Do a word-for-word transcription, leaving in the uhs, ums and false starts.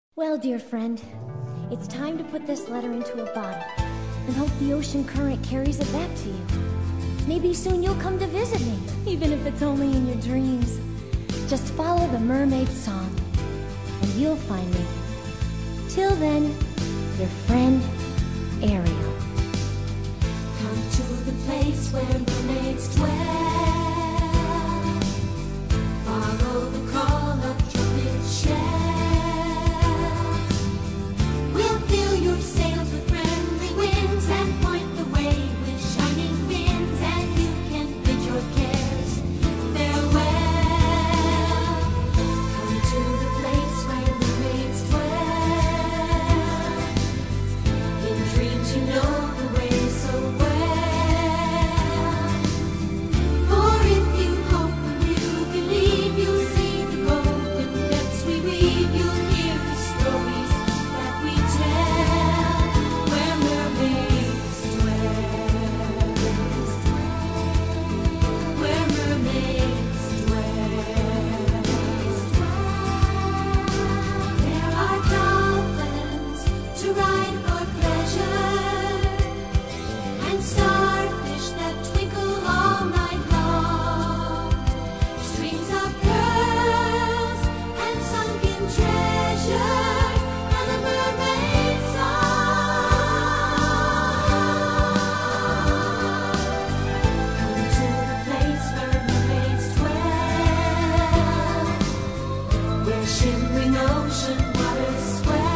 Well, dear friend, it's time to put this letter into a bottle and hope the ocean current carries it back to you. Maybe soon you'll come to visit me, even if it's only in your dreams. Just follow the mermaid's song, and you'll find me. Till then, your friend, Ariel. Come to the place where mermaids dwell. Follow the call of trumpet shells. We'll fill your sails with friendly winds and point the way with shining fins, and you can bid your cares farewell. Come to the place where mermaids dwell. In dreams you know the way so well. For if you hope and you believe, you'll see the golden nets we weave. You'll hear the stories that we tell, where mermaids dwell. Where mermaids dwell. There are dolphins to ride for pleasure, and starfish that twinkle all night long. Strings of pearls and sunken treasure, and a mermaid song. Come to the place where mermaids dwell, where shimmering ocean waters swell.